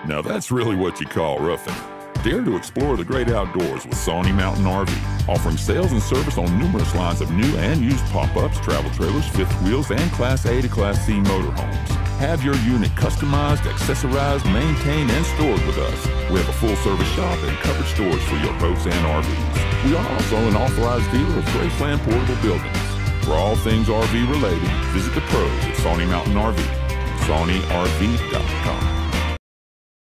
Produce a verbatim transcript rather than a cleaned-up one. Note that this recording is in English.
Now that's really what you call roughing it. Dare to explore the great outdoors with Sawnee Mountain R V, offering sales and service on numerous lines of new and used pop-ups, travel trailers, fifth wheels, and Class A to Class C motorhomes. Have your unit customized, accessorized, maintained, and stored with us. We have a full-service shop and covered stores for your boats and R Vs. We are also an authorized dealer of Graceland Portable Buildings. For all things R V related, visit the pros at Sawnee Mountain R V, Sawnee R V dot com.